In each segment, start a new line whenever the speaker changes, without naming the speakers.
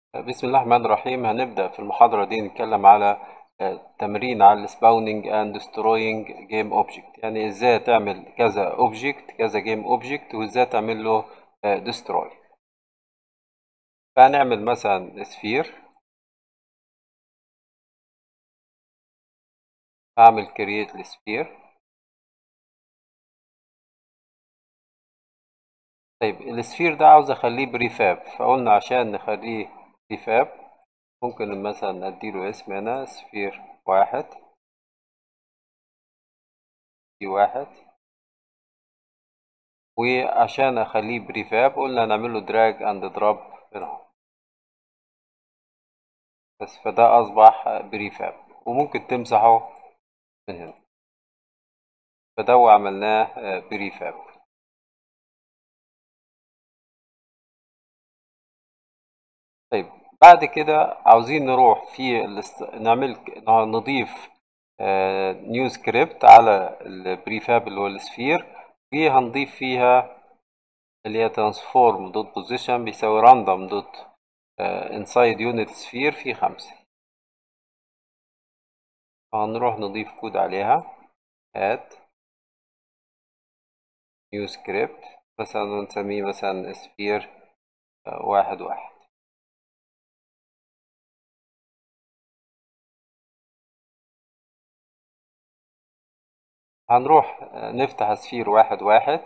بسم الله الرحمن الرحيم. هنبدأ في المحاضرة دي نتكلم على تمرين على السباونينج اند destroying جيم اوبجكت، يعني ازاي تعمل كذا اوبجكت كذا جيم اوبجكت وازاي تعمل له destroy. فهنعمل مثلا سفير، هعمل create السفير. طيب السفير ده عاوز اخليه بريفاب، فقلنا عشان نخليه بريفاب ممكن مثلا اديله اسم هنا سفير واحد دي واحد، وعشان اخليه بريفاب قلنا نعمل له دراج اند دروب هنا بس، فده اصبح بريفاب وممكن تمسحه من هنا، فده عملناه بريفاب. طيب بعد كده عاوزين نروح في نضيف نيو سكريبت على البريفاب اللي هو السفير، وهنضيف فيها اللي هي ترانسفورم دوت بوزيشن بيساوي راندوم دوت انسايد يونت سفير في 5. هنروح نضيف كود عليها add new script، مثلا نسميه مثلا سفير واحد واحد. هنروح نفتح سفير واحد واحد.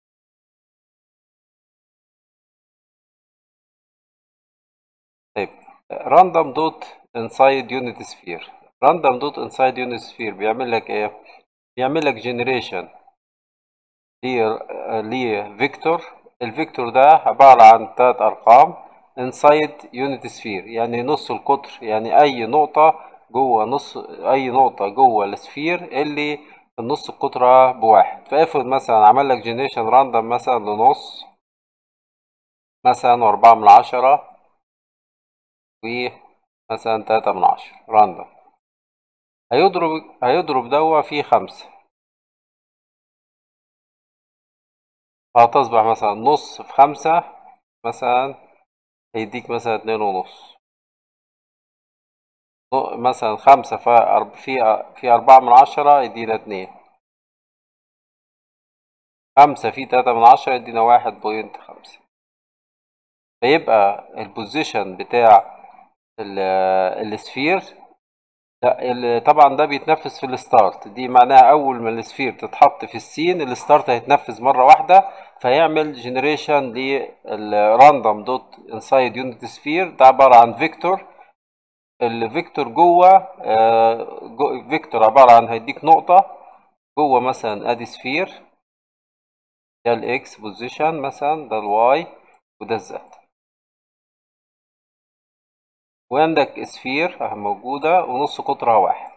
طيب راندوم دوت انسايد يونت سفير، راندوم دوت انسايد يونت سفير بيعمل لك ايه؟ بيعمل لك جنريشن ليه فيكتور. الفيكتور ده عبارة عن 3 أرقام انسايد يونت سفير، يعني نص القطر، يعني أي نقطة جوه أي نقطة جوه السفير اللي النص القطرة بواحد. فافرض مثلا عمل لك جنريشن راندوم مثلا لنص مثلا وأربعة من عشرة ومثلا 3/10 راندوم، هيضرب دوا في 5، فهتصبح مثلا نص في 5 مثلا هيديك مثلا 2.5. مثلا 5 في 4/10 يدينا 2. 5 في 3/10 يدينا 1.5. فيبقى البوزيشن بتاع السفير، لا طبعا ده بيتنفذ في الستارت، دي معناها اول ما السفير تتحط في السين الستارت هيتنفذ مره واحده، فيعمل جنريشن للراندوم دوت انسايد يونت سفير. ده عباره عن فيكتور، الفيكتور جوه فيكتور عباره عن هيديك نقطه جوه مثلا ادي سفير، ده الاكس بوزيشن مثلا، ده الواي وده الزد، وعندك سفير موجوده ونص قطرها 1،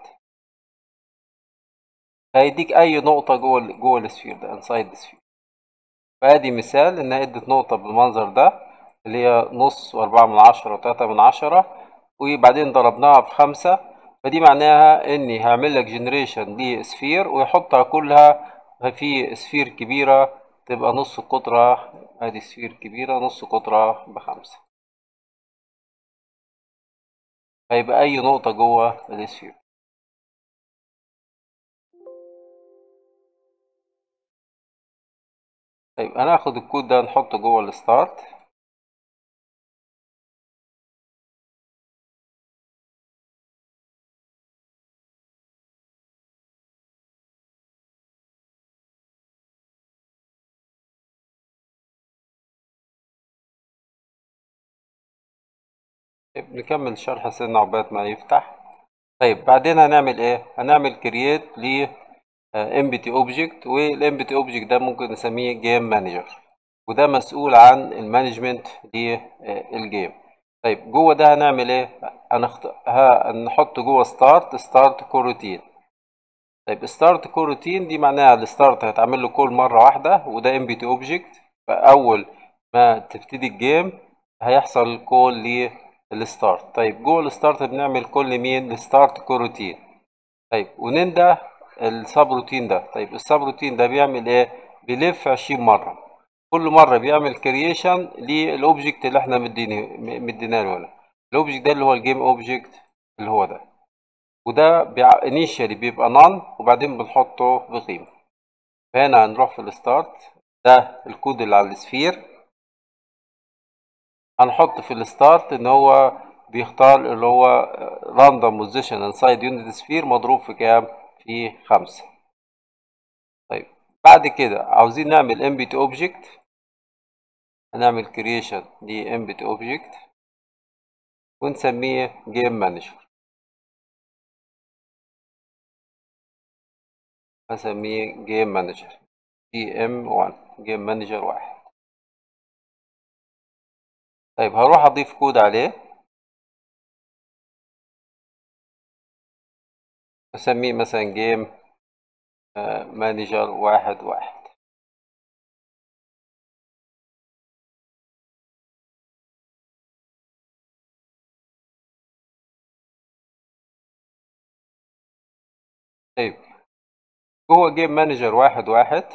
هيديك اي نقطه جوه السفير ده انسايد السفير. فادي مثال انها ادت نقطة بالمنظر ده اللي هي نص و4/10 و3/10، وبعدين ضربناها في 5، فدي معناها اني هعمل لك جنريشن لسفير ويحطها كلها في سفير كبيرة تبقى نص قطرها. ادي سفير كبيرة نص قطرها ب5، هيبقى اي نقطة جوه السفير. طيب هناخد الكود ده نحطه جوه الستارت. طيب نكمل شرح سنة عقبال ما يفتح. طيب بعدين هنعمل ايه؟ هنعمل كرييت ل empty object، والempty object ده ممكن نسميه جيم مانجر، وده مسؤول عن المانجمنت للجيم. طيب جوه ده هنعمل ايه؟ هنحط جوه ستارت كوروتين. طيب ستارت كوروتين دي معناها الستارت هيتعمل له كول مره واحده، وده empty object، فاول ما تبتدي الجيم هيحصل كول للستارت. طيب جوه الستارت بنعمل كل مين؟ الستارت كوروتين. طيب وننده السب روتين ده. طيب السب روتين ده بيعمل ايه؟ بيلف 20 مرة، كل مرة بيعمل كرييشن للاوبجكت اللي احنا مديناه له هنا. الاوبجكت ده اللي هو الجيم اوبجكت اللي هو ده، وده انيشالي بيبقى نون وبعدين بنحطه بقيمة. فهنا هنروح في الستارت، ده الكود اللي على السفير، هنحط في الستارت ان هو بيختار اللي هو random position inside unit sphere مضروب في كام؟ في 5. طيب بعد كده عاوزين نعمل empty object، هنعمل creation ل empty object ونسميه game manager، هسميه game manager GM1 game manager 1. طيب هروح اضيف كود عليه، اسميه مثلا game manager 1. طيب جوه جيم مانجر 1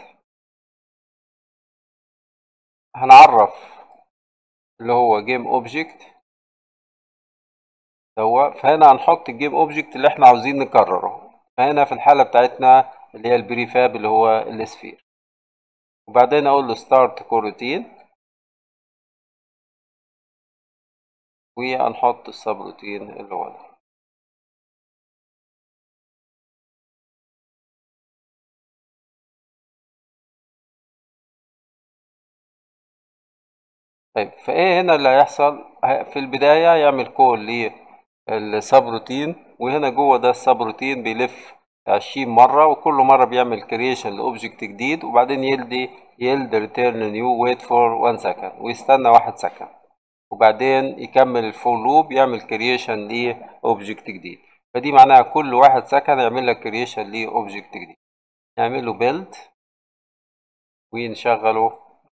هنعرف اللي هو جيم اوبجكت دوت، فهنا هنحط الجيم اوبجكت اللي احنا عاوزين نكرره، فهنا في الحالة بتاعتنا اللي هي البريفاب اللي هو السفير، وبعدين اقول له ستارت كوروتين وهنحط السب روتين اللي هو ده. طيب فايه هنا اللي هيحصل؟ في البداية يعمل كول للسب روتين، وهنا جوه ده السب روتين بيلف 20 مرة، وكل مرة بيعمل كرييشن لأوبجكت جديد، وبعدين يلد ريتيرن نيو ويت فور 1 سكند ويستنى 1 سكند، وبعدين يكمل الفور لوب يعمل كرييشن لأوبجكت جديد. فدي معناها كل 1 سكند يعمل لك كرييشن لأوبجكت جديد. نعمل له بيلد ونشغله.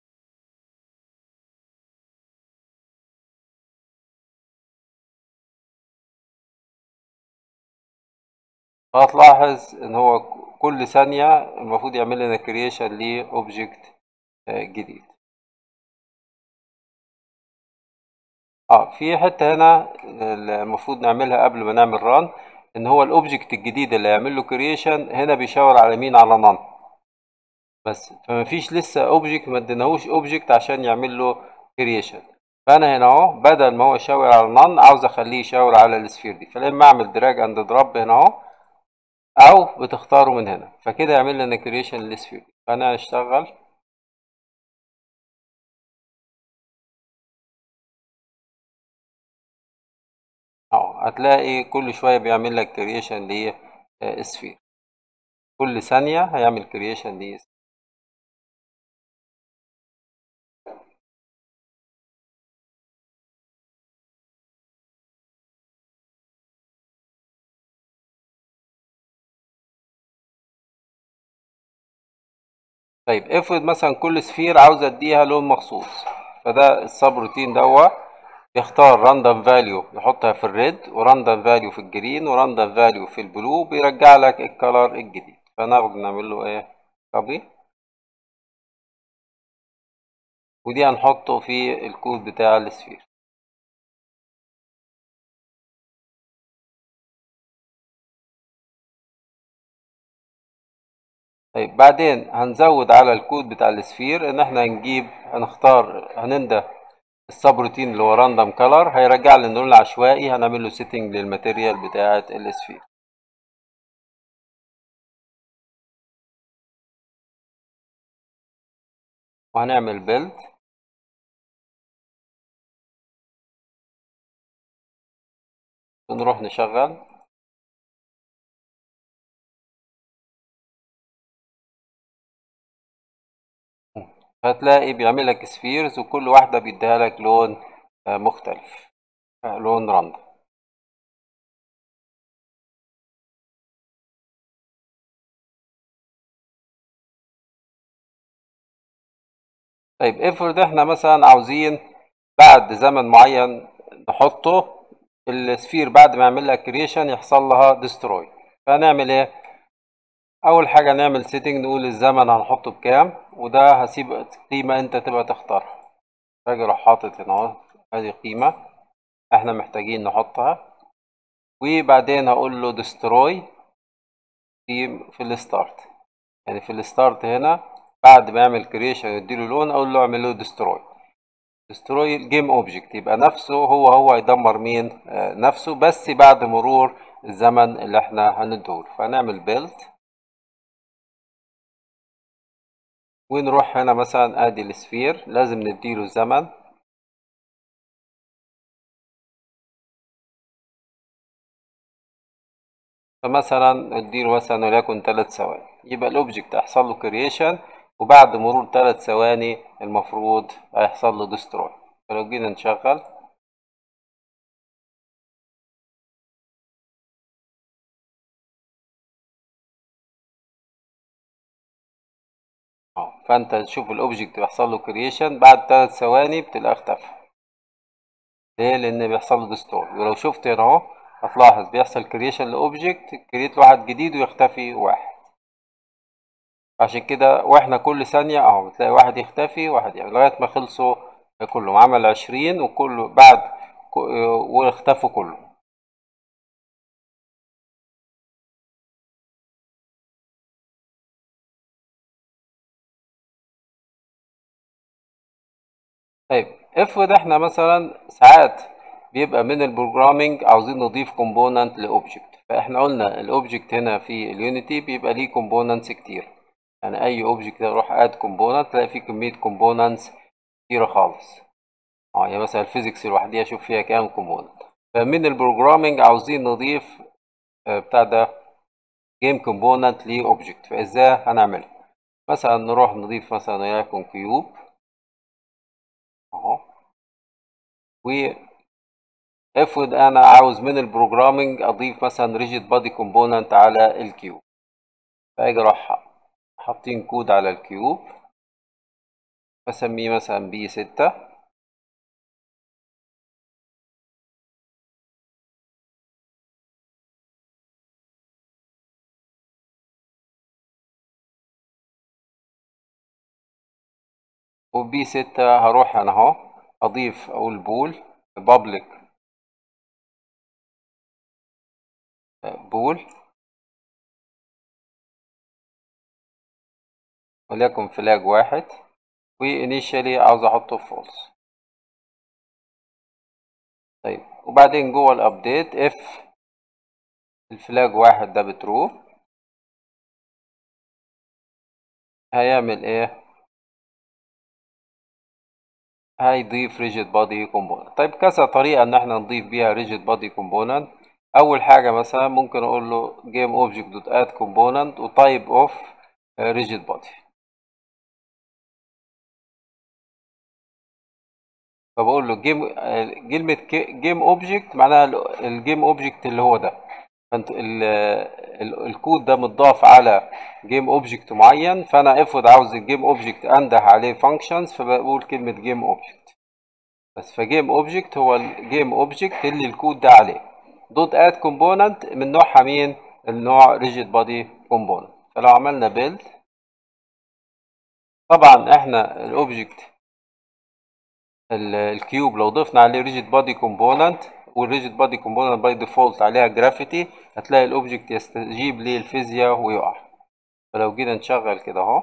هتلاحظ ان هو كل ثانية المفروض يعمل لنا كرييشن لأوبجكت جديد. في حتة هنا المفروض نعملها قبل ما نعمل ران، ان هو الاوبجكت الجديد اللي هيعمل له كرييشن هنا بيشاور على مين؟ على نان بس، فمفيش لسه اوبجكت، ما اديناهوش اوبجكت عشان يعمل له كرييشن. فانا هنا اهو بدل ما هو يشاور على نان عاوز اخليه يشاور على السفير دي، فلما اعمل دراج اند دروب هنا اهو، او بتختاره من هنا، فكده يعمل لنا كرييشن للسفير دي. فانا هشتغل اهو، هتلاقي كل شويه بيعمل لك كرييشن للسفير، كل ثانيه هيعمل كرييشن للسفير. طيب افرض مثلا كل سفير عاوز اديها لون مخصوص، فده السب روتين دوت يختار راندوم فاليو يحطها في الريد، وراندوم فاليو في الجرين، وراندوم فاليو في البلو، بيرجع لك الكلر الجديد. فناخد نعمل له ايه؟ كوبي، ودي هنحطه في الكود بتاع السفير. طيب بعدين هنزود على الكود بتاع السفير ان احنا هننده السب روتين اللي هو راندوم كلر، هيرجع لنا اللون العشوائي، هنعمل له سيتنج للماتيريال بتاعه السفير. وهنعمل بيلد ونروح نشغل. هتلاقي بيعمل لك سفيرز وكل واحدة بيديها لك لون مختلف، لون رمل. طيب افرض احنا مثلا عاوزين بعد زمن معين نحطه السفير بعد ما يعمل لك كريشن يحصل لها ديستروي، فهنعمل ايه؟ اول حاجة نعمل سيتنج، نقول الزمن هنحطه بكام، وده هسيب قيمة انت تبقى تختارها. راجل راح حاطط هنا اهو ادي قيمة، احنا محتاجين نحطها، وبعدين هقول له destroy في الستارت. يعني في الستارت هنا بعد ما يعمل كريشن يديله لون اقول له اعمل له destroy الجيم اوبجكت، يبقى نفسه هو هيدمر مين؟ نفسه، بس بعد مرور الزمن اللي احنا هنديهوله. فهنعمل build ونروح هنا مثلا ادي السفير، لازم نديله زمن. فمثلا اديله مثلا وليكن 3 ثواني، يبقى الاوبجكت هيحصل له كرييشن، وبعد مرور 3 ثواني المفروض هيحصل له ديستروي. فلو جينا نشغل فانت تشوف الاوبجكت بيحصل له كرييشن بعد 3 ثواني بتلاقيه اختفى. ليه؟ لان بيحصل له ديستروي. ولو شفت هنا اهو هتلاحظ بيحصل كرييشن لاوبجكت، كرييت واحد جديد ويختفي واحد. عشان كده واحنا كل ثانية اهو بتلاقي واحد يختفي واحد، يعني لغاية ما خلصوا كلهم. عمل 20 وكله بعد واختفوا كلهم. طيب افرض احنا مثلا ساعات بيبقى من البروجرامينج عاوزين نضيف كومبوننت لاوبجكت. فاحنا قلنا الاوبجكت هنا في اليونيتي بيبقى ليه كومبوننتس كتير. يعني اي اوبجكت اروح اد كومبوننت تلاقي فيه كمية كومبوننتس كتيرة خالص. يعني مثلا الفيزيكس لوحديها شوف فيها كام كومبوننت. فمن البروجرامينج عاوزين نضيف بتاع ده جيم كومبوننت لاوبجكت. فازاي هنعملها؟ مثلا نروح نضيف مثلا وليكن كيوب اهو، افرض انا عاوز من البروجرامينج اضيف مثلا ريجيد بادي كومبوننت على الكيوب. فاجي اروح حاطين كود على الكيوب، بسميه مثلا بي 6، وبي 6 هروح انا اهو اضيف اقول بول بابليك بول وليكن فلاج واحد، وانيشالي عاوز احطه فولس. طيب وبعدين جوه الابديت اف الفلاج واحد ده بترو، هيعمل ايه؟ هيضيف ريجيد بادي كومبوننت. طيب كذا طريقة ان احنا نضيف بيها ريجيد بادي كومبوننت. اول حاجة مثلا ممكن اقول له game object dot add component وتايب اوف ريجيد بادي. فبقول له كلمة جيم اوبجكت معناها الجيم اوبجكت اللي هو ده. فانت الكود ده متضاف على جيم اوبجكت معين، فانا افرض عاوز الجيم اوبجكت انده عليه فانكشنز فبقول كلمة جيم اوبجكت بس. فجيم اوبجكت هو الجيم اوبجكت اللي الكود ده عليه. دوت اد كومبوننت من نوعها مين؟ النوع ريجيد بادي كومبوننت. فلو عملنا بيلد طبعا احنا الاوبجكت الكيوب لو ضفنا عليه ريجيد بادي كومبوننت والريجيد بادي كومبوننت باي ديفولت عليها جرافيتي، هتلاقي الاوبجكت يستجيب للفيزياء ويقع. فلو جينا نشغل كده اهو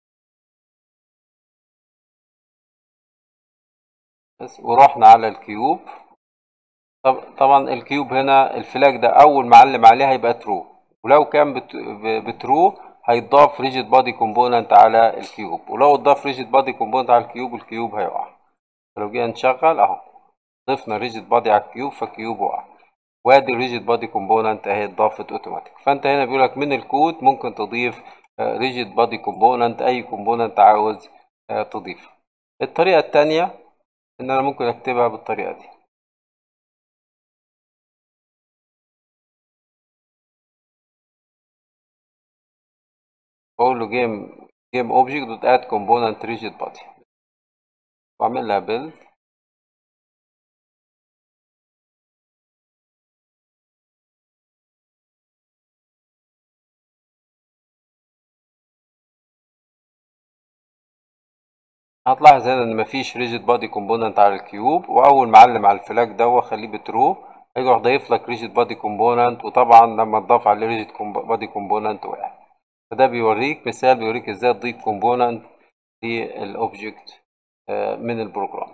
بس ورحنا على الكيوب، طبعا الكيوب هنا الفلاج ده اول ما علم عليها هيبقى ترو، ولو كان بترو هيتضاف ريجيد بادي كومبوننت على الكيوب، ولو اتضاف ريجيد بادي كومبوننت على الكيوب هيقع. فلو جينا نشغل اهو ضفنا ريجيد بادي على الكيوب فالكيوب وقع، وادي الريجيد بادي كومبوننت اهي اتضافت اوتوماتيك. فانت هنا بيقولك من الكود ممكن تضيف ريجيد بادي كومبوننت اي كومبوننت عاوز تضيفه. الطريقة التانية ان انا ممكن اكتبها بالطريقة دي. بقول له جيم اوبجكت دوت اد كومبوننت ريجيد بادي واعمل لها بيلد. هتلاحظ هنا ان مفيش ريجيد بادي كومبوننت على الكيوب، واول ما اعلم على الفلاج ده واخليه بترو هيروح ضايف لك ريجيد بادي كومبوننت، وطبعا لما تضاف عليه ريجيد بادي كومبوننت واحد. فده بيوريك مثال بيوريك ازاي تضيف كومبوننت للاوبجكت من البروجرام.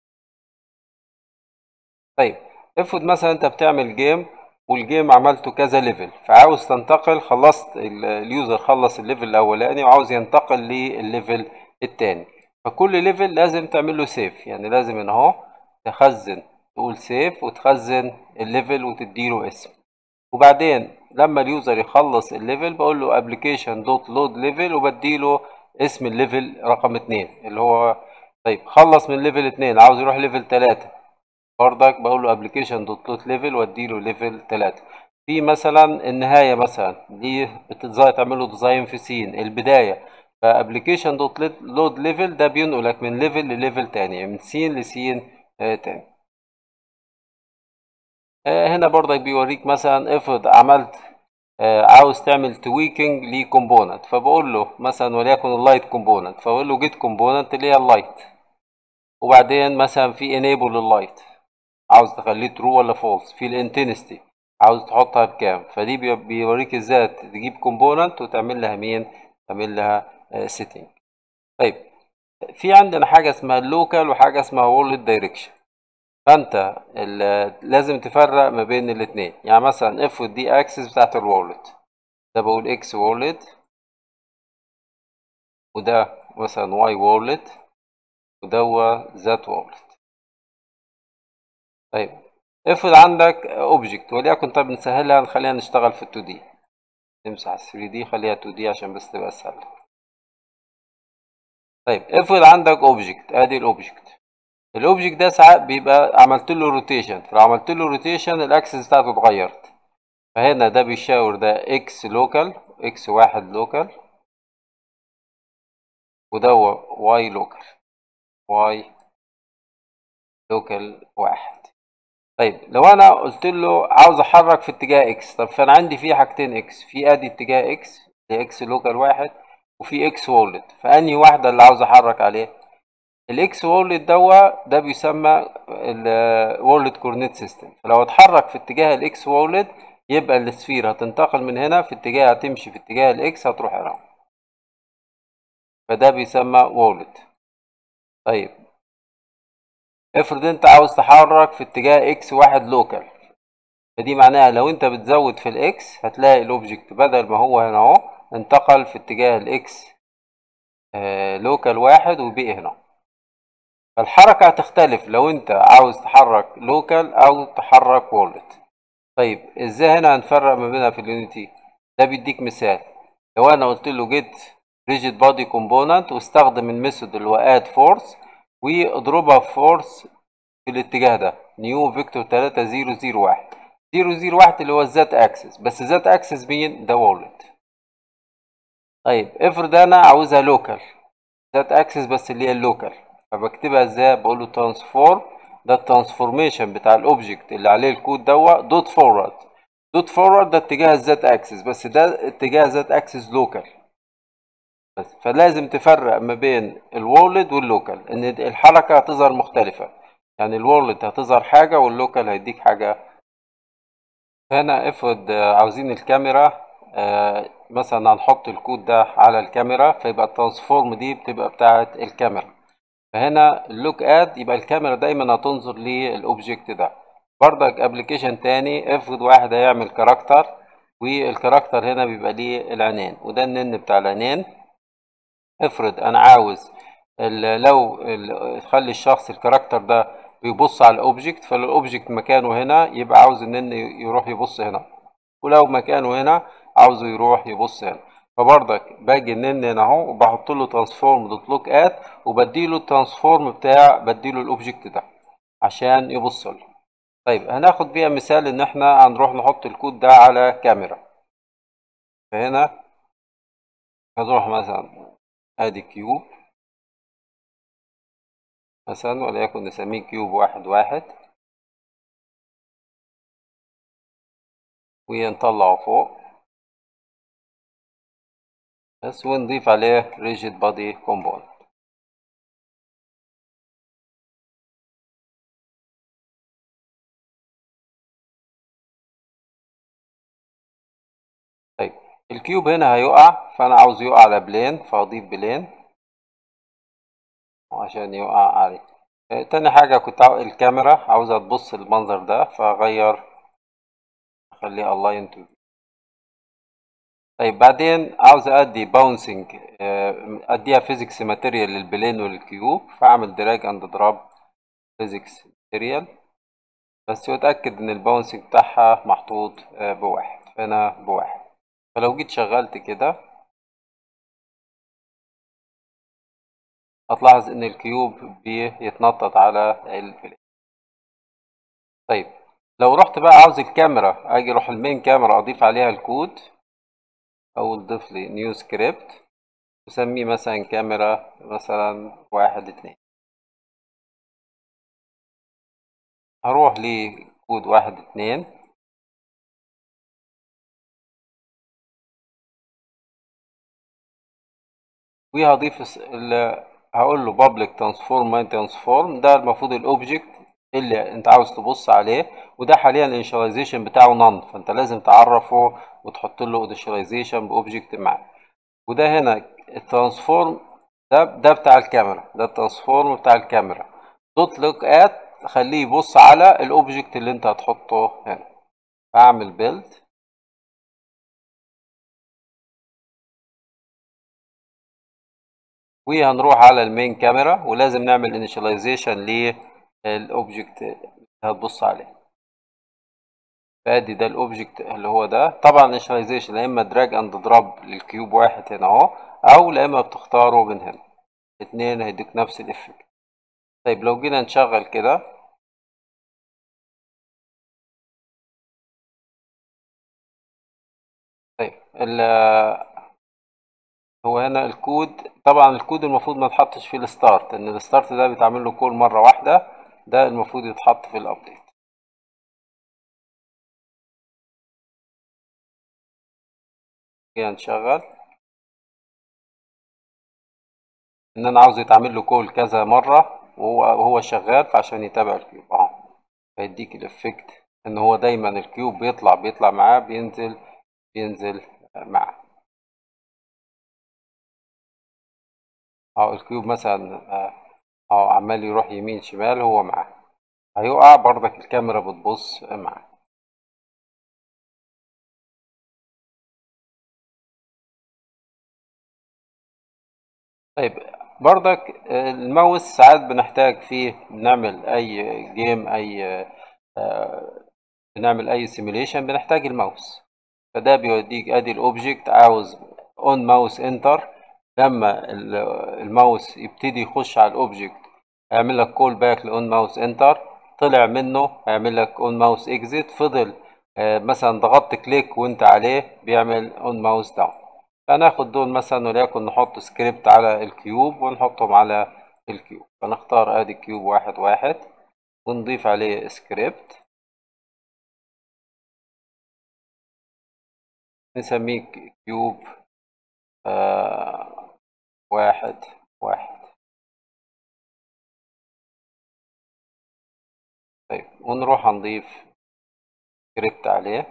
طيب افرض مثلا انت بتعمل جيم والجيم عملته كذا ليفل، فعاوز تنتقل، خلصت اليوزر خلص الليفل الاولاني وعاوز ينتقل للليفل التاني، فكل ليفل لازم تعمل له سيف، يعني لازم ان اهو تخزن، تقول سيف وتخزن الليفل وتديله اسم، وبعدين لما اليوزر يخلص الليفل بقول له ابلكيشن دوت لود ليفل وبديله اسم الليفل رقم 2 اللي هو. طيب خلص من ليفل 2 عاوز يروح ليفل 3، برضك بقول له ابلكيشن دوت لود ليفل واديله ليفل 3. في مثلا النهايه مثلا دي تعمل له ديزاين في سين البدايه، فابلكيشن دوت لود ليفل ده بينقلك من ليفل لليفل تاني، من سين لسين تاني. هنا برضك بيوريك مثلا افرض عملت عاوز تعمل تويكنج لكومبوننت، فبقول له مثلا وليكن اللايت كومبوننت، فبقول له جيت كومبوننت اللي هي اللايت، وبعدين مثلا في انيبل لللايت عاوز تخليه ترو ولا فولس، في الانتنستي عاوز تحطها بكام، فدي بيوريك ازاي تجيب كومبوننت وتعمل لها مين، تعمل لها سيتنج. طيب في عندنا حاجه اسمها اللوكال وحاجه اسمها وورلد دايركشن، فانت لازم تفرق ما بين الاثنين. يعني مثلا افرض دي اكسس بتاعت الوورلد، ده بقول اكس وورلد، وده مثلا واي وورلد، وده ذات وورلد. طيب افرض عندك اوبجكت وليكن، طب نسهلها نخليها نشتغل في 2 دي، نمسح ال 3 دي خليها 2 دي عشان بس تبقى سهله. طيب افرض عندك اوبجكت، ادي الاوبجكت ده ساعات بيبقى عملت له روتيشن، فلو عملت له روتيشن الاكسس بتاعته اتغيرت، فهنا ده بيشاور ده اكس لوكال، اكس واحد لوكال، وده واي لوكال، واي لوكال واحد. طيب لو انا قلت له عاوز احرك في اتجاه اكس، طب فانا عندي فيه حاجتين اكس، في ادي اتجاه اكس اللي اكس لوكال واحد، وفي اكس وورلد، فانهي واحده اللي عاوز احرك عليه؟ الاكس وورلد ده بيسمى الورلد كورنيت سيستم، فلو اتحرك في اتجاه الاكس وورلد يبقى السفير هتنتقل من هنا في اتجاه، هتمشي في اتجاه الاكس هتروح هنا، فده بيسمى وورلد. طيب افرض انت عاوز تحرك في اتجاه اكس واحد لوكال، فدي معناها لو انت بتزود في الاكس هتلاقي الاوبجكت بدل ما هو هنا اهو انتقل في اتجاه الاكس لوكال واحد وبقي هنا، فالحركة هتختلف لو انت عاوز تحرك لوكال او تحرك وورلد. طيب ازاي هنا هنفرق ما بينها في اليونيتي؟ ده بيديك مثال، لو انا قلت له جيت ريجيد بادي كومبوننت واستخدم الميثود اللي هو اد فورس واضربها في فورس في الاتجاه ده نيو فيكتور 3001 001 اللي هو الذات اكسس، بس ذات اكسس مين؟ ده وورلد. طيب افرض انا عاوزها لوكال ذات اكسس بس اللي هي اللوكال، فبكتبها ازاي؟ بقول له ترانسفورم، ده الترانسفورميشن بتاع الاوبجكت اللي عليه الكود دوت فورورد، دوت فورورد ده اتجاه الذات اكسس، بس ده اتجاه ذات اكسس لوكال بس، فلازم تفرق ما بين الوورلد واللوكال ان الحركه هتظهر مختلفه، يعني الوورلد هتظهر حاجه واللوكال هيديك حاجه. هنا افرض عاوزين الكاميرا مثلا هنحط الكود ده على الكاميرا، فيبقى الترانسفورم دي بتبقى بتاعه الكاميرا، فهنا اللوك اد يبقى الكاميرا دايما هتنظر للاوبجكت ده. بردك ابلكيشن تاني، افرض واحد هيعمل كاركتر والكاركتر هنا بيبقى ليه العينين وده النن بتاع العينين، افرض انا عاوز لو تخلي الشخص الكاركتر ده بيبص على الاوبجكت، فالاوبجكت مكانه هنا يبقى عاوز النن يروح يبص هنا، ولو مكانه هنا عاوزه يروح يبص هنا، فبرضك باجي النن هنا اهو وبحط له ترانسفورم دوت لوك ات وبديله الترانسفورم بديله الاوبجكت ده عشان يبص له. طيب هناخد بيها مثال ان احنا هنروح نحط الكود ده على كاميرا، فهنا هنروح مثلا ادي كيوب مثلا وليكن نسميه كيوب واحد واحد ونطلعه فوق بس ونضيف عليه ريجيد بادي كومبوننت. الكيوب هنا هيقع، فانا عاوز يقع على بلين، فاضيف بلين عشان يقع عليه. تاني حاجة كنت الكاميرا عاوزة تبص المنظر ده، فاغير اخليه الاين تو. طيب بعدين عاوز ادي باونسنج، اديها فيزيكس ماتيريال للبلين والكيوب، فاعمل دراج اند دروب فيزيكس ماتيريال بس، واتاكد ان الباونسنج بتاعها محطوط بواحد، هنا بواحد. فلو جيت شغلت كده هتلاحظ ان الكيوب بيتنطط على البلين. طيب لو رحت بقى عاوز الكاميرا، اجي اروح المين كاميرا اضيف عليها الكود، او اضيف لي نيو سكريبت اسميه مثلا كاميرا مثلا 1 2. هروح لكود 1 2 وهضيف هقول له public transform main transform، ده المفروض الاوبجكت اللي انت عاوز تبص عليه، وده حاليا الانيشاليزيشن بتاعه none، فانت لازم تعرفه وتحط له initialization باوبجكت معاه. وده هنا الترانسفورم، ده بتاع الكاميرا، ده الترانسفورم بتاع الكاميرا. دوت لوك ات خليه يبص على الاوبجكت اللي انت هتحطه هنا. اعمل بيلد، وهنروح على المين كاميرا، ولازم نعمل انيشاليزيشن للاوبجكت اللي هتبص عليه. فادي ده الاوبجكت اللي هو ده. طبعا انيشاليزيشن يا اما دراج اند دروب للكيوب واحد هنا اهو، او لا اما بتختاره من هنا، اتنين هيديك نفس الافكت. طيب لو جينا نشغل كده، طيب هو هنا الكود، طبعا الكود المفروض ما يتحطش فيه الستارت، ان الستارت ده بيتعمل له كول مره واحده، ده المفروض يتحط في الابديت. كده نشغل ان انا عاوز يتعمل له كول كذا مره وهو شغال، فعشان يتابع الكيوب اهو، فيديك الافكت ان هو دايما الكيوب بيطلع معاه، بينزل معاه. اهو الكيوب مثلا اهو عمال يروح يمين شمال هو معاه، هيقع برضك الكاميرا بتبص معاه. طيب برضك الماوس ساعات بنحتاج فيه نعمل اي جيم، اي بنعمل اي سيميليشن بنحتاج الماوس. فده بيوديك ادي الاوبجكت، عاوز اون ماوس انتر، لما الماوس يبتدي يخش على الاوبجكت هيعمل لك كول باك لاون ماوس انتر، طلع منه هيعمل لك اون ماوس اكزيت، فضل مثلا ضغطت كليك وانت عليه بيعمل اون ماوس داون. فناخد دول مثلا، وليكن نحط سكريبت على الكيوب ونحطهم على الكيوب، فنختار ادي كيوب 1 1 ونضيف عليه سكريبت نسميه كيوب 1 1. طيب ونروح نضيف سكريبت عليه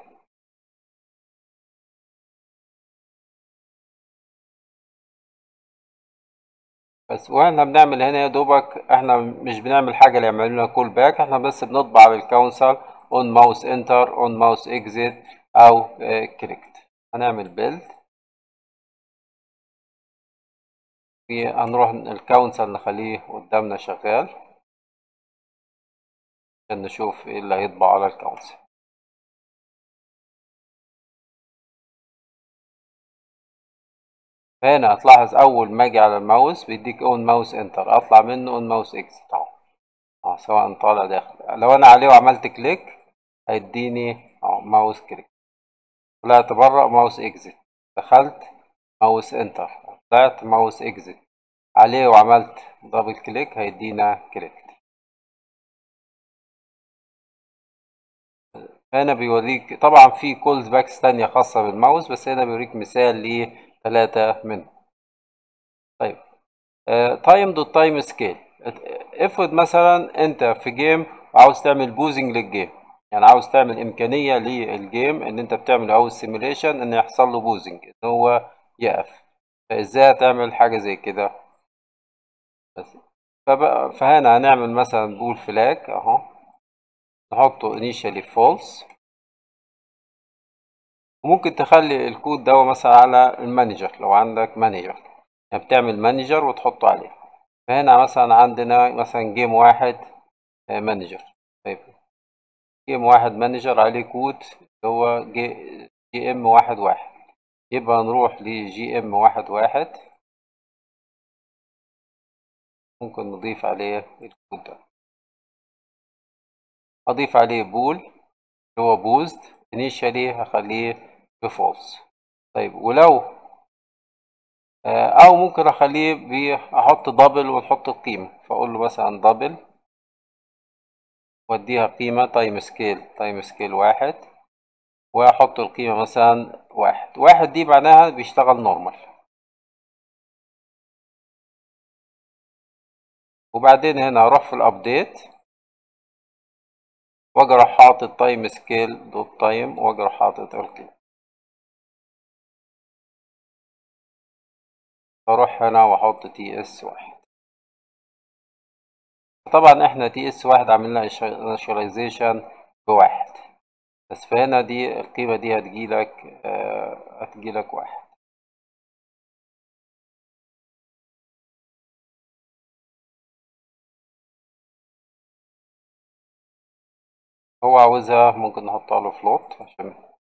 بس. واحنا بنعمل هنا يا دوبك احنا مش بنعمل حاجة اللي يعمل لنا كول باك، احنا بس بنطبع على الكونسول اون ماوس انتر، اون ماوس اكزيت، او كليكت. هنعمل بيلد، وهنروح الكونسول نخليه قدامنا شغال عشان نشوف ايه اللي هيطبع على الكونسول. فهنا هتلاحظ اول ما اجي على الماوس بيديك اون ماوس انتر، اطلع منه اون ماوس اكزيت اهو، سواء طالع داخل. لو انا عليه وعملت كليك هيديني اهو ماوس كليك، طلعت بره ماوس اكزيت، دخلت ماوس انتر، طلعت ماوس اكزيت، عليه وعملت دبل كليك هيدينا كليك. هنا بيوريك طبعا في كولز باكس تانية خاصة بالماوس، بس هنا بيوريك مثال ل3 منهم. طيب تايم دوت تايم سكيل، افرض مثلا انت في جيم وعاوز تعمل بوزنج للجيم، يعني عاوز تعمل إمكانية للجيم إن أنت بتعمل أول سيميليشن إن يحصل له بوزنج، إن هو يقف. فإزاي هتعمل حاجة زي كده؟ بس فهنا هنعمل مثلا بول فلاج أهو، نحطه initially false، وممكن تخلي الكود ده مثلا على المانجر لو عندك مانجر، يعني بتعمل مانجر وتحطه عليه. فهنا مثلا عندنا مثلا جيم واحد مانجر. طيب جيم واحد مانجر عليه كود اللي هو جي ام واحد واحد، يبقى نروح لجي ام واحد واحد، ممكن نضيف عليه الكود ده، أضيف عليه بول اللي هو بوزد initially هخليه بفولس. طيب ولو أو ممكن أخليه أحط دبل ونحط القيمة، فأقول له مثلا دبل وأديها قيمة تايم سكيل واحد، وأحط القيمة مثلا واحد. واحد دي معناها بيشتغل نورمال. وبعدين هنا أروح في الأبديت وأجي أروح حاطط تايم سكيل دوت تايم وأجي أروح حاطط القيمة. أروح هنا وأحط تي اس واحد. طبعا احنا تي اس واحد عملنا initialization بواحد، بس فهنا دي القيمة دي هتجيلك واحد. هو عاوزها ممكن نحطها له فلوت عشان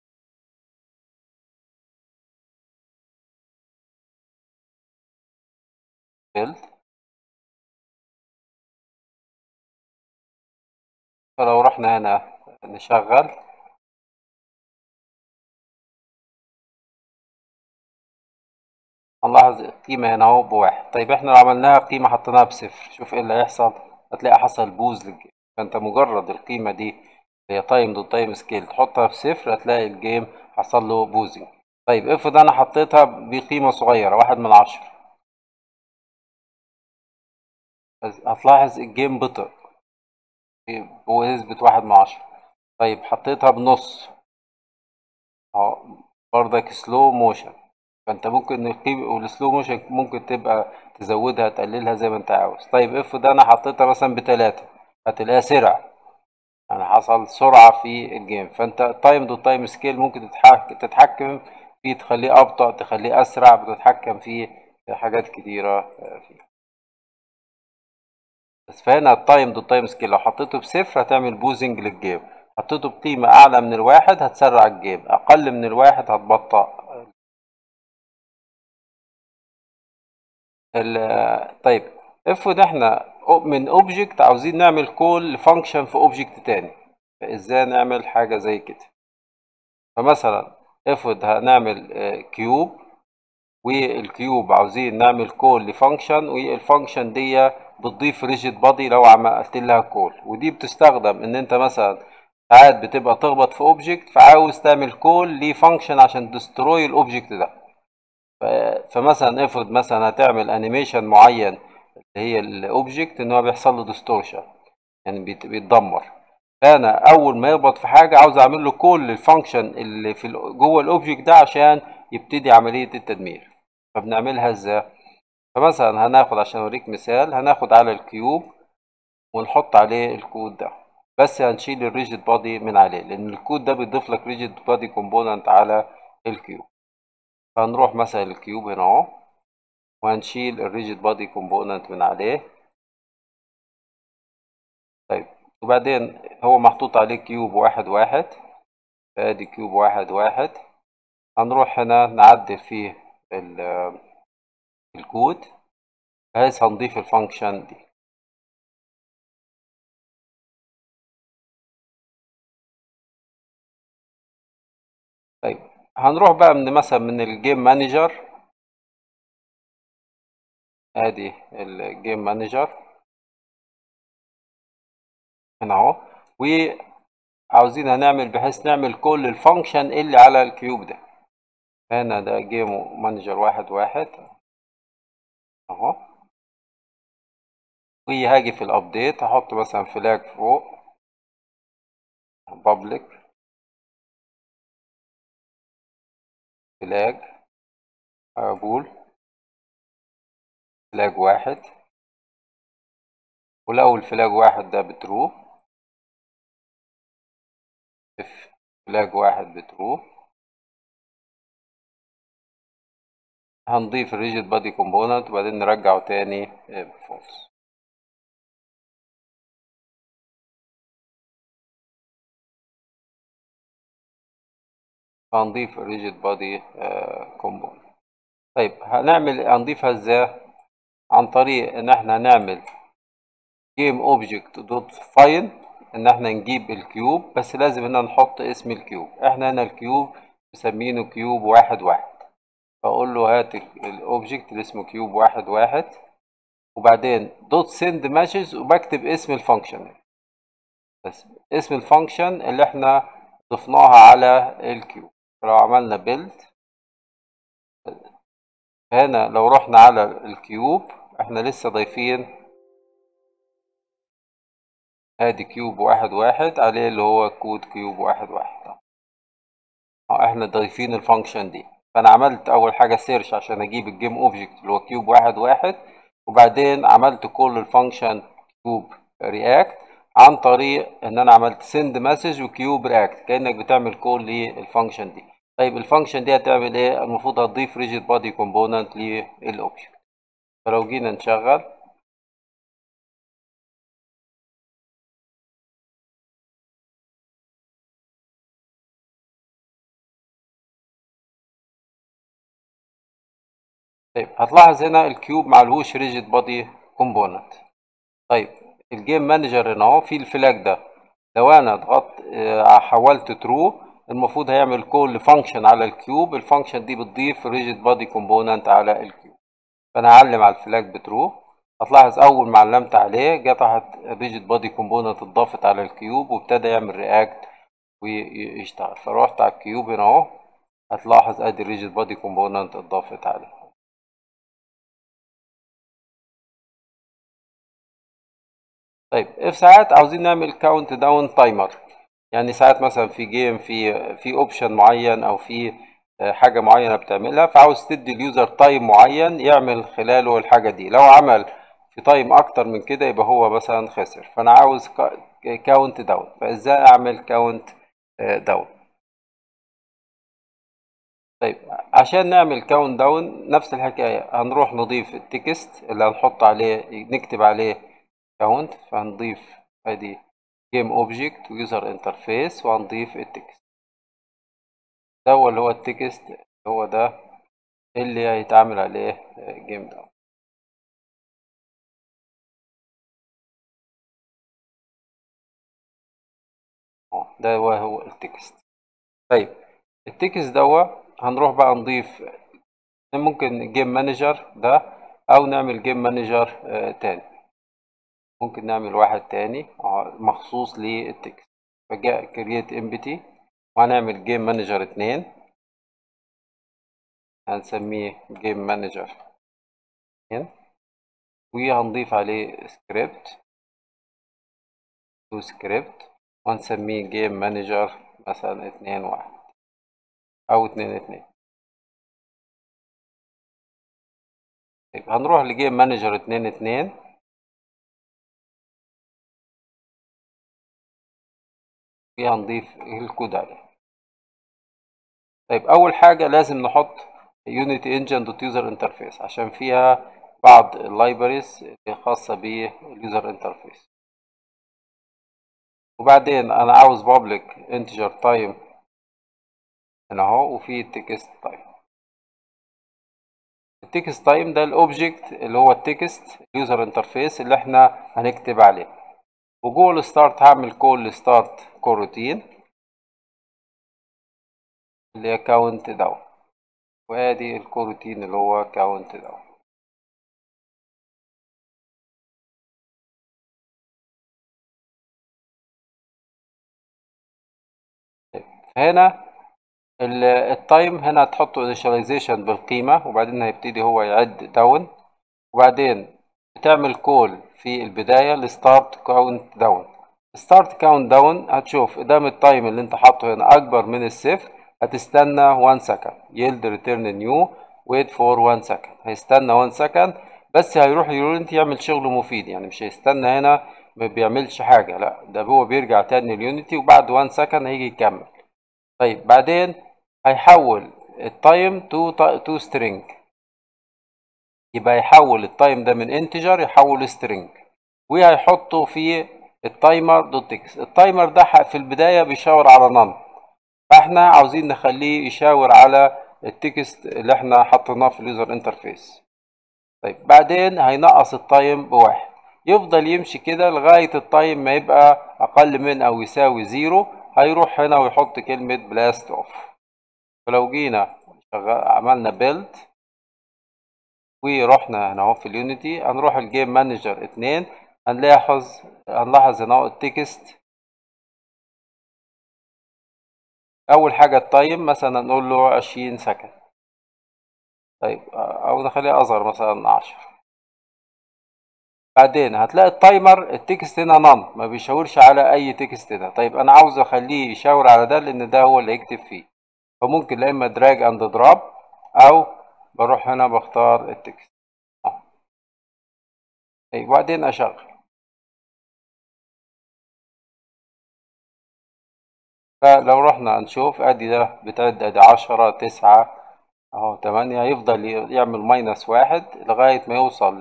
build. فلو رحنا هنا نشغل هنلاحظ القيمة هنا اهو بواحد. طيب احنا لو عملناها قيمة حطيناها بصفر، شوف ايه اللي هيحصل. هتلاقي حصل بوز للجيم. فانت مجرد القيمة دي اللي هي تايم دوت تايم سكيل تحطها بصفر هتلاقي الجيم حصل له بوزنج. طيب افرض انا حطيتها بقيمة صغيرة 1/10، هتلاحظ الجيم بطء بنسبة 1/10. طيب حطيتها بنص اهو، برضك سلو موشن. فانت ممكن القيمة والسلو موشن ممكن تبقى تزودها تقللها زي ما انت عاوز. طيب افرض انا حطيتها مثلا ب3، هتلاقيها سرعة، يعني حصل سرعة في الجيم. فانت تايم دوت تايم سكيل ممكن تتحكم فيه، تخليه ابطأ تخليه اسرع، بتتحكم فيه حاجات كتيرة فيه. بس فهنا التايم دوت تايم سكيل لو حطيته بصفر هتعمل بوزنج للجيم، حطيته بقيمة أعلى من الواحد هتسرع الجيم، أقل من الواحد هتبطأ. طيب افرض احنا من اوبجكت عاوزين نعمل كول لفانكشن في اوبجكت تاني، فازاي نعمل حاجة زي كده؟ فمثلا افرض هنعمل كيوب، والكيوب عاوزين نعمل كول لفانكشن، والفانكشن دي بتضيف ريجيد بادي لو عملت لها كول. ودي بتستخدم ان انت مثلا ساعات بتبقى تخبط في اوبجكت فعاوز تعمل كول لفانكشن عشان تستروي الاوبجكت ده. فمثلا افرض مثلا هتعمل انيميشن معين اللي هي الاوبجكت ان هو بيحصل له ديستورشن، يعني بيتدمر. فانا اول ما يخبط في حاجه عاوز اعمل له كول للفانكشن اللي في جوه الاوبجكت ده عشان يبتدي عمليه التدمير. فبنعملها ازاي؟ فمثلا هناخد عشان اوريك مثال، هناخد على الكيوب ونحط عليه الكود ده، بس هنشيل الريجيد بادي من عليه لان الكود ده بيضيف لك ريجيد بادي كومبوننت على الكيوب. فهنروح مثلا الكيوب هنا اهو وهنشيل الريجيد بادي كومبوننت من عليه. طيب وبعدين هو محطوط عليه كيوب واحد واحد، فادي كيوب واحد واحد. هنروح هنا نعدل فيه الكود بحيث هنضيف الفانكشن دي. طيب هنروح بقى من مثلا من الجيم مانجر، ادي الجيم مانجر هنا اهو، وعاوزين هنعمل بحيث نعمل كل الفانكشن اللي على الكيوب ده. هنا ده جيم مانجر واحد واحد اهو، وهاجي في الابديت هحط مثلا فلاج فوق public flag بول فلاج واحد، ولو الفلاج واحد ده بترو اف فلاج واحد بترو هنضيف الريجيد بادي كومبوننت وبعدين نرجعه تاني بفولس. هنضيف الريجيد بادي كومبوننت. طيب هنضيفها ازاي؟ عن طريق ان احنا نعمل جيم اوبجكت دوت فايند، ان احنا نجيب الكيوب، بس لازم ان نحط اسم الكيوب. احنا هنا الكيوب مسمينه كيوب واحد واحد، فاقول له هات الاوبجكت اللي اسمه كيوب واحد واحد، وبعدين دوت سند ماشز وبكتب اسم الفانكشن، بس اسم الفانكشن اللي احنا ضفناها على الكيوب. لو عملنا بيلد هنا، لو رحنا على الكيوب احنا لسه ضايفين ادي كيوب واحد واحد عليه اللي هو كود كيوب واحد واحد، احنا ضايفين الفانكشن دي. فانا عملت اول حاجه سيرش عشان اجيب الجيم اوبجكت اللي هو كيوب واحد واحد، وبعدين عملت كل الفانكشن كيوب رياكت عن طريق ان انا عملت سند مسج وكيوب رياكت، كانك بتعمل كول للفانكشن دي. طيب الفانكشن دي هتعمل ايه؟ المفروض هتضيف ريجيد بادي كومبوننت للاوبجكت. فلو جينا نشغل طيب هتلاحظ هنا الكيوب معلهوش ريجيد بادي كومبوننت. طيب الجيم مانجر هنا اهو في الفلاج ده، لو انا ضغطت حولت ترو المفروض هيعمل كول فانكشن على الكيوب، الفانكشن دي بتضيف ريجيد بادي كومبوننت على الكيوب. فانا هعلم على الفلاج بترو، هتلاحظ اول ما علمت عليه قطعت ريجيد بادي كومبوننت اتضافت على الكيوب وابتدى يعمل رياكت ويشتغل. فروحت على الكيوب هنا اهو، هتلاحظ ادي الريجيد بادي كومبوننت اتضافت عليه. طيب في ساعات عاوزين نعمل كاونت داون تايمر، يعني ساعات مثلا في جيم في اوبشن معين او في حاجه معينه بتعملها، فعاوز تدي اليوزر تايم معين يعمل خلاله الحاجه دي. لو عمل في تايم اكتر من كده يبقى هو مثلا خسر. فانا عاوز كاونت داون، فازاي اعمل كاونت داون؟ طيب عشان نعمل كاونت داون نفس الحكايه، هنروح نضيف التكست اللي هنحط عليه نكتب عليه كاونت، فهنضيف ادي جيم اوبجكت ويوزر انترفيس وهنضيف التكست ده، هو اللي هو التكست هو ده اللي هيتعمل عليه جيم داون. ده هو التكست. طيب التكست ده هنروح بقى نضيف، ممكن جيم مانجر ده او نعمل جيم مانجر تاني، ممكن نعمل واحد تاني مخصوص للتكست. فجاء كرييت امبتي وهنعمل جيم مانجر اتنين، هنسميه جيم مانجر اتنين وهنضيف عليه سكريبت تو سكريبت وهنسميه جيم مانجر مثلا اتنين واحد او اتنين اتنين. هنروح لجيم مانجر اتنين اتنين وهنضيف الكود عليه. طيب اول حاجه لازم نحط يونيتي انجن دوت يوزر انترفيس عشان فيها بعض اللايبريز خاصه باليوزر انترفيس. وبعدين انا عاوز بابليك انتجر تايم هنا اهو، وفي تكست تايم. التكست تايم ده الاوبجكت اللي هو التكست اليوزر انترفيس اللي احنا هنكتب عليه. وجوه الستارت هعمل كول ستارت كوروتين اللي هي كاونت داون، وادي الكوروتين اللي هو كاونت داون. هنا التايم هنا هتحطه initialization بالقيمة، وبعدين هيبتدي هو يعد داون، وبعدين بتعمل كول في البداية لستارت كاونت داون. ستارت كاونت داون، هتشوف قدام التايم اللي انت حاطه هنا اكبر من الصفر، هتستنى 1 سكند. يلد ريتيرن نيو ويت فور 1 سكند، هيستنى 1 سكند بس هيروح يونت يعمل شغل مفيد، يعني مش هيستنى هنا ما بيعملش حاجة، لا ده هو بيرجع تاني ليونيتي وبعد 1 سكند هيجي يكمل. طيب بعدين هيحول التايم تو سترينج، يبقى يحول التايم ده من انتجر يحول سترينج، وهيحطه في التايمر دوت تكست. التايمر ده في البداية بيشاور على نون، فاحنا عاوزين نخليه يشاور على التكست اللي احنا حطيناه في اليوزر انترفيس. طيب بعدين هينقص التايم بواحد، يفضل يمشي كده لغاية التايم ما يبقى أقل من أو يساوي زيرو، هيروح هنا ويحط كلمة بلاست اوف. فلو جينا عملنا بيلد ورحنا هنا اهو في اليونيتي، هنروح الجيم مانجر 2، هنلاحظ هنا اهو التكست. أول حاجة التايم مثلا نقول له 20 سكند، طيب أو نخليها أصغر مثلا 10. بعدين هتلاقي التايمر التكست هنا نون، ما بيشاورش على اي تكست ده. طيب انا عاوز اخليه يشاور على ده لان ده هو اللي يكتب فيه، فممكن لا اما دراج اند دروب او بروح هنا بختار التكست طيب وبعدين اشغل. فلو رحنا نشوف ادي ده بتعد ادي 10 9 اهو 8، يفضل يعمل ماينس واحد لغاية ما يوصل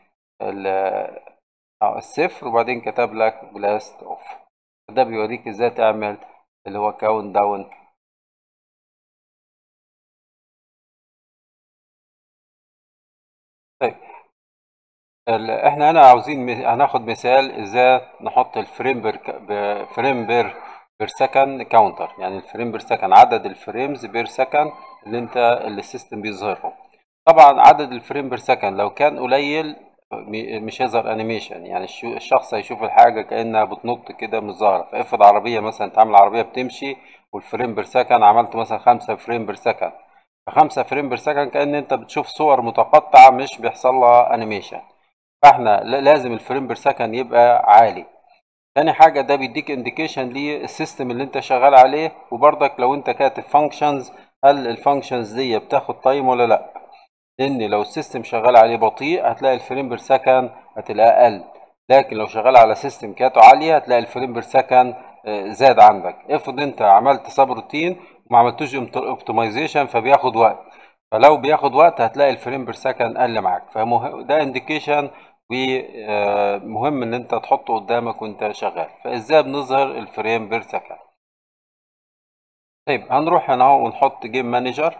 الصفر، وبعدين كتب لك بلاست اوف. ده بيوريك ازاي تعمل اللي هو كاونت داون. طيب احنا هنا عاوزين هناخد مثال ازاي نحط الفريم فريم بير سكند كاونتر، يعني الفريم بير سكند عدد الفريمز بير سكند اللي السيستم بيظهرهم. طبعا عدد الفريم بير سكند لو كان قليل مش هيظهر انيميشن، يعني الشخص هيشوف الحاجه كانها بتنط كده مش ظاهره. فافرض عربيه مثلا، تعمل عربيه بتمشي والفريم بير سكند عملت مثلا 5 فريم بير سكند، ف5 فريم بير سكند كأن انت بتشوف صور متقطعه مش بيحصل لها انيميشن. فاحنا لازم الفريم بير سكند يبقى عالي. تاني حاجة ده بيديك انديكيشن للسيستم اللي انت شغال عليه، وبرضك لو انت كاتب فانكشنز هل الفانكشنز دي بتاخد تايم ولا لا، لان لو السيستم شغال عليه بطيء هتلاقي الفريم بير سكند هتلاقيه اقل، لكن لو شغال على سيستم كاته عالية هتلاقي الفريم بير سكند زاد عندك. افرض انت عملت سب روتين وما عملتوش اوبتمايزيشن فبياخد وقت، فلو بياخد وقت هتلاقي الفريم بير سكند قل معاك. ده انديكيشن ومهم ان انت تحطه قدامك وانت شغال. فازاي بنظهر الفريم بير سكند؟ طيب هنروح هنا ونحط جيم مانجر،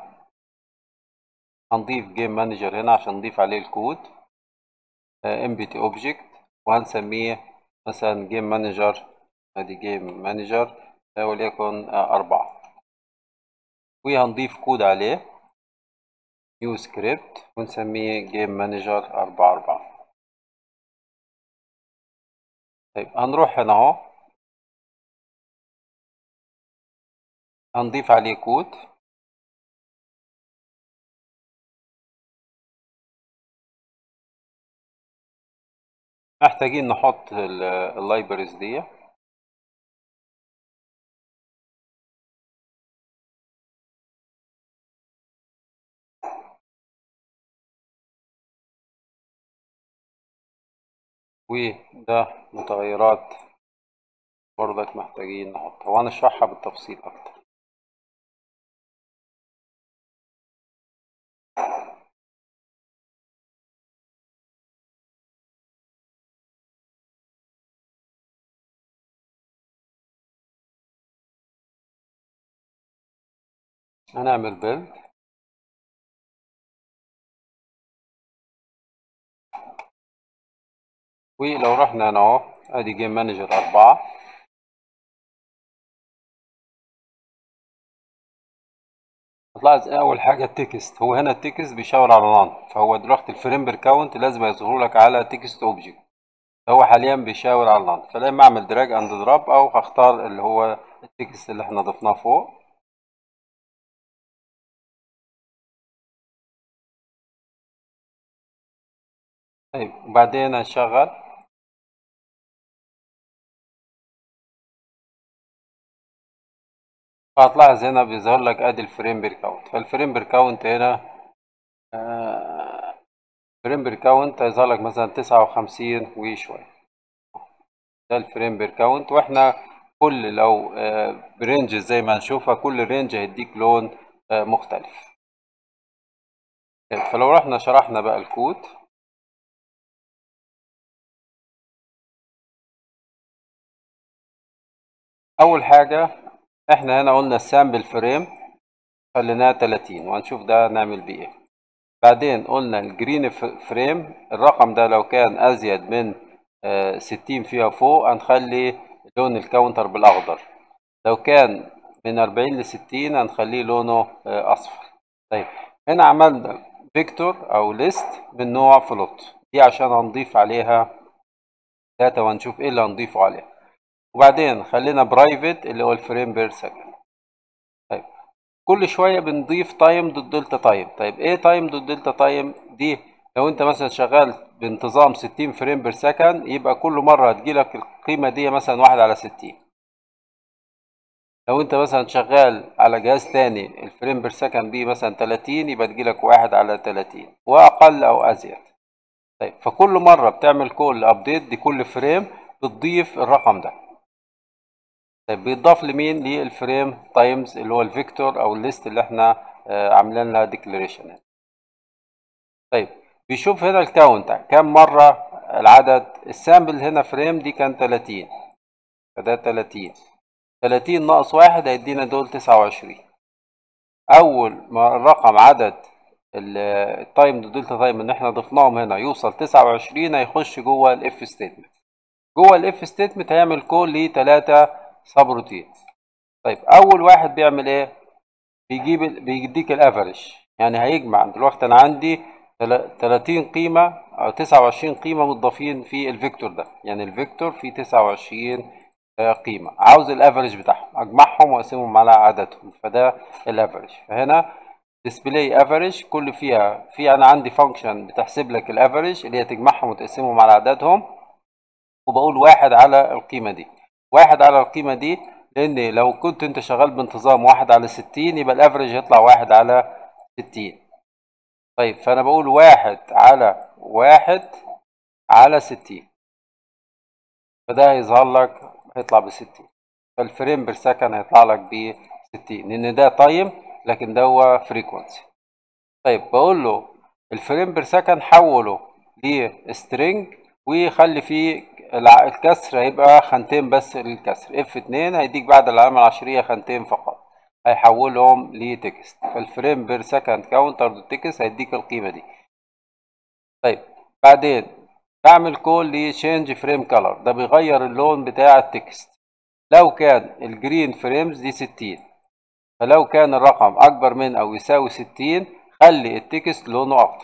هنضيف جيم مانجر هنا عشان نضيف عليه الكود empty object، وهنسميه مثلا جيم مانجر. ادي جيم مانجر وليكن 4، وهنضيف كود عليه نيو سكريبت ونسميه جيم مانجر 4. طيب هنروح هنا اهو هنضيف عليه كود. محتاجين نحط اللايبرز دي، وده متغيرات برضك محتاجين نحطها وهنشرحها بالتفصيل اكتر. هنعمل بيلد، ولو رحنا هنا اهو ادي جيم مانجر 4، هتلاحظ اول حاجه التكست. هو هنا التكست بيشاور على نون، فهو دلوقتي الفريم بير كاونت لازم يظهر لك على تكست اوبجكت، هو حاليا بيشاور على نون. فلا اما اعمل دراج اند دروب او هختار اللي هو التكست اللي احنا ضفناه فوق. طيب وبعدين هنشغل فهتلاحظ هنا بيظهر لك ادي الفريم بير كاونت. فالفريم بير كاونت هنا فريم بير كاونت هيظهر لك مثلا 59 وشوية. ده الفريم بير كاونت. واحنا كل لو برينج زي ما هنشوفها كل رينج هيديك لون مختلف. فلو رحنا شرحنا بقى الكود، اول حاجة احنا هنا قلنا السامبل فريم خليناها 30 وهنشوف ده نعمل بيه ايه. بعدين قلنا الجرين فريم الرقم ده لو كان ازيد من 60 فيها فوق هنخلي لون الكاونتر بالاخضر، لو كان من 40 ل 60 هنخليه لونه اصفر. طيب هنا عملنا فيكتور او ليست من نوع فلوت، دي عشان هنضيف عليها داتا وهنشوف ايه اللي هنضيفه عليها. وبعدين خلينا برايفت اللي هو الفريم بير سكند. طيب كل شويه بنضيف تايم دوت دلتا تايم. طيب ايه تايم دوت دلتا تايم دي؟ لو انت مثلا شغال بانتظام 60 فريم بير سكند يبقى كل مره هتجيلك القيمه دي مثلا 1 على 60. لو انت مثلا شغال على جهاز تاني الفريم بير سكند دي مثلا 30 يبقى تجيلك 1 على 30 واقل او ازيد. طيب فكل مره بتعمل كل ابديت دي كل فريم بتضيف الرقم ده. طيب بيتضاف لمين؟ للفريم تايمز اللي هو الفيكتور او الليست اللي احنا عاملين لها ديكلاريشن. طيب بيشوف هنا الكاونت كام مره العدد. السامبل هنا فريم دي كان 30 فده 30 ناقص 1 هيدينا دول 29. اول ما الرقم عدد التايم دلتا تايم ان احنا ضفناهم هنا يوصل 29 هيخش جوه الاف ستيتمنت. جوه الاف ستيتمنت هيعمل كول لثلاثه سب روتين. طيب اول واحد بيعمل ايه؟ بيديك الافريج، يعني هيجمع. دلوقتي انا عندي 30 قيمه او 29 قيمه مضافين في الفيكتور ده، يعني الفيكتور فيه 29 قيمه، عاوز الافريج بتاعهم اجمعهم واقسمهم على عددهم، فده الافريج. فهنا ديسبلاي افريج كل فيها انا عندي فانكشن بتحسب لك الافريج اللي هي تجمعهم وتقسمهم على عددهم، وبقول 1 على القيمه دي. 1 على القيمه دي لان لو كنت انت شغال بانتظام 1 على 60 يبقى الافريج يطلع 1 على 60. طيب فانا بقول 1 على 1 على 60 فده هيظهر لك هيطلع ب 60. فالفريم بير سكند هيطلع لك ب 60 لان ده تايم لكن ده هو فريكونسي. طيب بقول له الفريم بير سكند حوله لسترينج وخلي فيه الكسر هيبقى خانتين بس للكسر. F2 هيديك بعد العلامة العشرية خانتين فقط هيحولهم لتكست. فالفريم بير سكند كاونتر تكست هيديك القيمة دي. طيب بعدين بعمل كول لشينج فريم كلر، ده بيغير اللون بتاع التكست. لو كان الجرين فريمز دي 60 فلو كان الرقم أكبر من أو يساوي 60 خلي التكست لونه أخضر.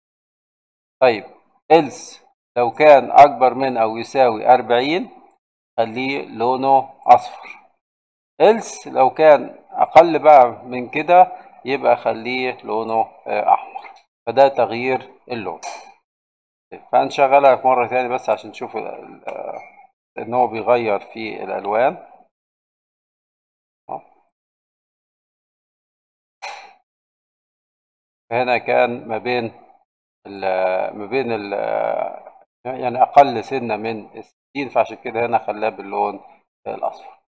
طيب إلس لو كان أكبر من أو يساوي 40 خليه لونه أصفر. إلس لو كان أقل بقى من كده يبقى خليه لونه أحمر. فده تغيير اللون. فهنشغلها مرة تاني بس عشان نشوف إن هو بيغير في الألوان. هنا كان ما بين يعني أقل سنة من 60 فعشان كده هنا خلاه باللون الأصفر.